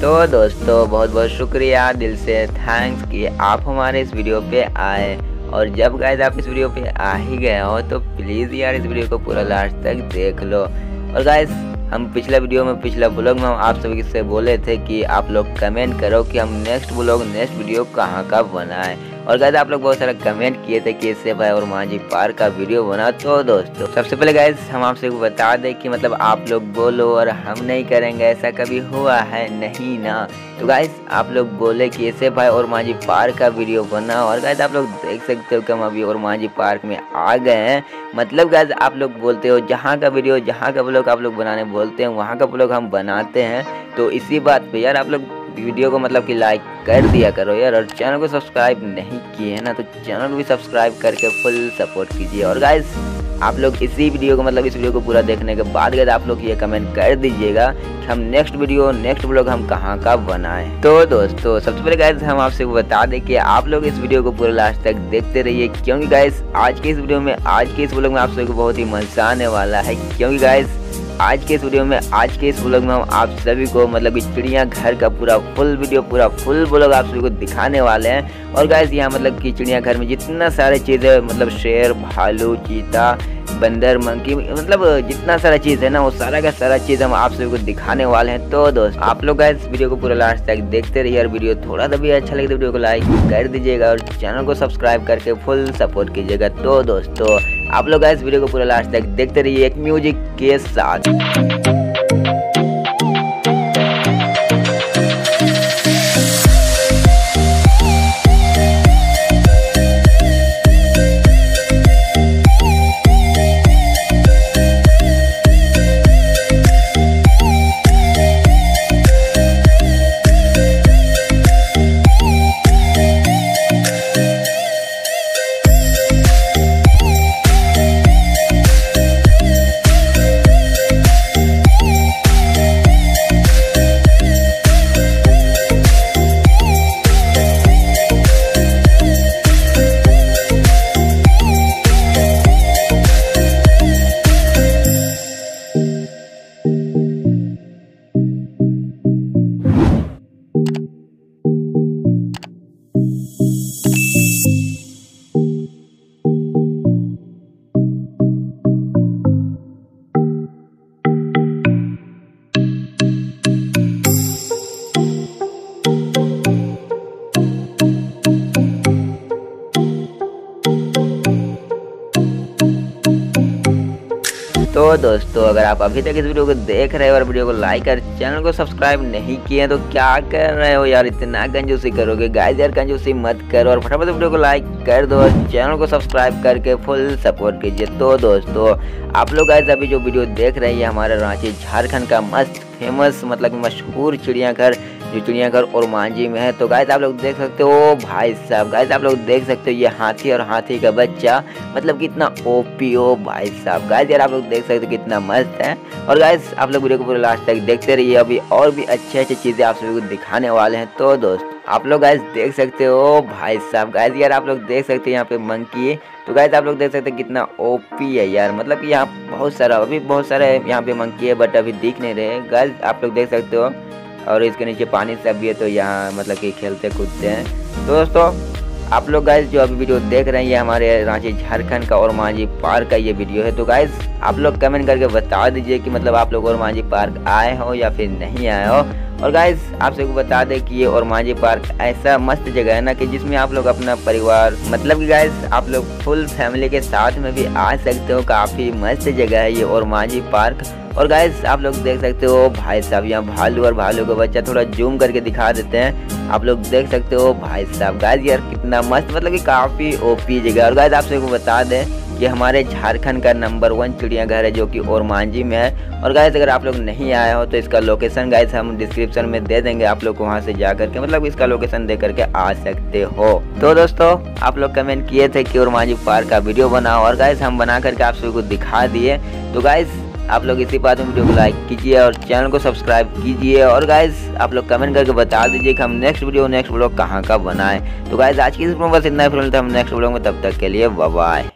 तो दोस्तों बहुत बहुत शुक्रिया, दिल से थैंक्स कि आप हमारे इस वीडियो पे आए। और जब गाइस आप इस वीडियो पे आ ही गए हो तो प्लीज़ यार इस वीडियो को पूरा लास्ट तक देख लो। और गाइस हम पिछला ब्लॉग में हम आप सभी से बोले थे कि आप लोग कमेंट करो कि हम नेक्स्ट वीडियो कहाँ का बनाएं। और गाइस आप लोग बहुत सारा कमेंट किए थे कि इससे भाई और मांझी पार्क का वीडियो बना। तो दोस्तों सबसे पहले गाइस हम आपसे बता दें कि मतलब आप लोग बोलो और हम नहीं करेंगे, ऐसा कभी हुआ है नहीं ना। तो गाइस आप लोग बोले कि ऐसे भाई और मांझी पार्क का वीडियो बना। और गाइस आप लोग देख सकते हो कि हम अभी और मांझी पार्क में आ गए हैं। मतलब गाइस आप लोग बोलते हो जहाँ का ब्लॉग आप लोग बनाने बोलते हैं वहाँ का ब्लॉग हम बनाते हैं। तो इसी बात पे यार आप लोग वीडियो को मतलब कि लाइक कर दिया करो यार। और चैनल को सब्सक्राइब नहीं किए हैं ना तो चैनल को भी सब्सक्राइब करके फुल सपोर्ट कीजिए। और गाइस आप लोग इस वीडियो को पूरा देखने के बाद गाइस आप लोग ये कमेंट कर दीजिएगा कि हम नेक्स्ट ब्लॉग हम कहाँ का बनाएं। तो दोस्तों सबसे पहले गाइस हम आपसे बता दें कि आप लोग इस वीडियो को पूरा लास्ट तक देखते रहिए, क्योंकि गाइस आज के इस ब्लॉग में आप सभी को बहुत ही मजा आने वाला है। क्योंकि गाइस आज के इस ब्लॉग में हम आप सभी को मतलब कि चिड़ियाघर का पूरा फुल ब्लॉग आप सभी को दिखाने वाले हैं। और गाइस यहाँ मतलब कि चिड़ियाघर में जितना सारे चीज़ें मतलब शेर, भालू, चीता, बंदर, मंकी, मतलब जितना सारा चीज़ है ना वो सारा का सारा चीज़ हम आप सभी को दिखाने वाले हैं। तो दोस्त आप लोग गाइस वीडियो को पूरा लास्ट तक देखते रहिए। और वीडियो थोड़ा सा भी अच्छा लगे तो वीडियो को लाइक कर दीजिएगा और चैनल को सब्सक्राइब करके फुल सपोर्ट कीजिएगा। तो दोस्तों आप लोग गाइस वीडियो को पूरा लास्ट तक देखते रहिए एक म्यूजिक के साथ। तो दोस्तों अगर आप अभी तक इस वीडियो को देख रहे हो और वीडियो को लाइक और चैनल को सब्सक्राइब नहीं किए तो क्या कर रहे हो यार, इतना कंजूसी करोगे गाइस यार, कंजूसी मत करो और फटाफट वीडियो को लाइक कर दो और चैनल को सब्सक्राइब करके फुल सपोर्ट कीजिए। तो दोस्तों आप लोग गाइस अभी जो वीडियो देख रहे हैं हमारे रांची झारखंड का मस्त फेमस मतलब मशहूर चिड़ियाघर और मांझी में है। तो गाइस आप लोग देख सकते हो भाई साहब, गाइस आप लोग देख सकते हो ये हाथी और हाथी का बच्चा मतलब कितना ओपी हो भाई साहब। गाइस यार आप लोग देख सकते हो कितना मस्त है। और गाइस आप लोग वीडियो को पूरा लास्ट तक देखते रहिए, अभी और भी अच्छी चीज़ें आप सभी को दिखाने वाले हैं। तो दोस्त आप लोग गाइस देख सकते हो भाई साहब, गाइस यार आप लोग देख सकते हो यहाँ पे मंकी है। तो गाइस आप लोग देख सकते हैं कितना ओपी है यार, मतलब कि यहाँ बहुत सारे यहाँ पे मंकी है बट अभी दिख नहीं रहे। गाइस आप लोग देख सकते हो और इसके नीचे पानी सब भी है तो यहाँ मतलब कि खेलते कूदते हैं। तो दोस्तों आप लोग गाइस जो अभी वीडियो देख रहे हैं ये हमारे रांची झारखंड का और मांझी पार्क का ये वीडियो है। तो गाइस आप लोग कमेंट करके बता दीजिए कि मतलब आप लोग और मांझी पार्क आए हो या फिर नहीं आए हो। और गाइस आप सबको बता दें कि ये और मांझी पार्क ऐसा मस्त जगह है ना कि जिसमें आप लोग अपना परिवार मतलब कि गाइस आप लोग फुल फैमिली के साथ में भी आ सकते हो। काफ़ी मस्त जगह है ये और मांझी पार्क। और गाइस आप लोग देख सकते हो भाई साहब यहाँ भालू और भालू का बच्चा, थोड़ा जूम करके दिखा देते हैं, आप लोग देख सकते हो भाई साहब। गाइस यार कितना मस्त मतलब कि काफ़ी ओपी जगह। और गाइस आप सबको बता दें कि हमारे झारखंड का नंबर 1 चिड़ियाघर है जो कि और मांझी में है। और गाइस अगर आप लोग नहीं आए हो तो इसका लोकेशन गाइस हम डिस्क्रिप्शन में दे देंगे, आप लोग वहां से जा करके मतलब इसका लोकेशन दे करके आ सकते हो। तो दोस्तों आप लोग कमेंट किए थे कि और मांझी पार्क का वीडियो बनाओ और गाइस हम बना करके आप सभी को दिखा दिए। तो गाइस आप लोग इसी बात में वीडियो को लाइक कीजिए और चैनल को सब्सक्राइब कीजिए। और गाइस आप लोग कमेंट करके बता दीजिए कि हम नेक्स्ट व्लॉग कहाँ का बनाएं। तो गाइस आज की इस वीडियो में बस इतना ही, फिर मिलते हैं हम नेक्स्ट व्लॉग में, तब तक के लिए बाय बाय।